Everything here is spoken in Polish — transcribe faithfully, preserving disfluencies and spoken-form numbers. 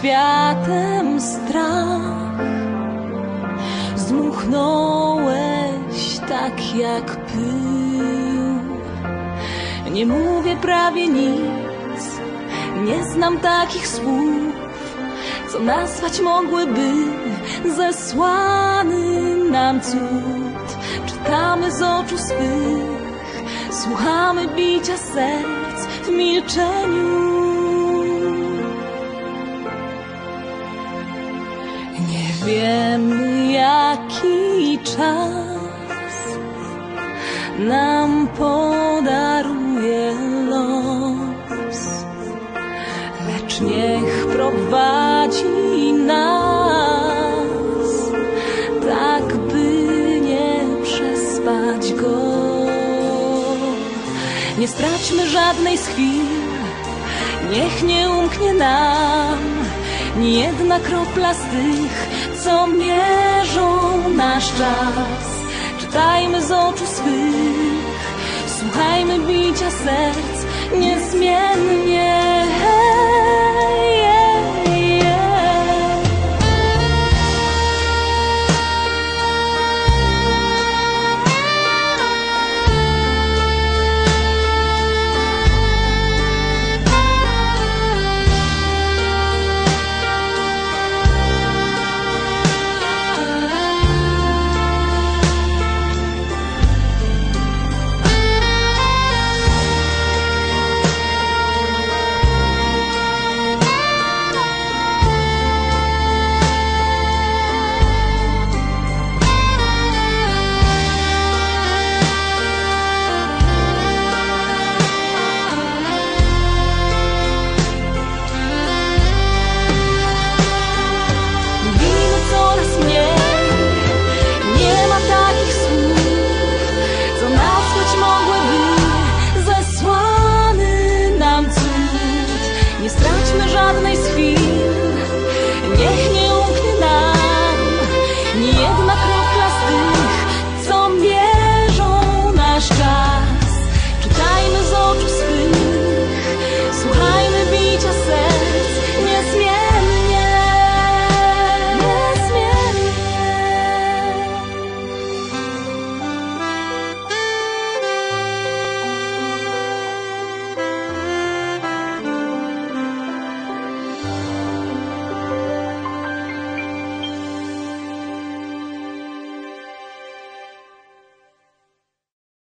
światem strach. Zdmuchnąłeś tak jak pył. Nie mówię prawie nic, nie znam takich słów, co nazwać mogłyby zesłany nam cud. Czytamy z oczu swych, słuchamy bicia serc w milczeniu. Nie wiemy, jaki czas nam podaruje los, lecz niech prowadzi nas, tak by nie przespać go. Nie straćmy żadnej z chwil, niech nie umknie nam ni jedna kropla z tych, co mierzą nasz czas. Czytajmy z oczu swych, słuchajmy bicia serc niezmiennie.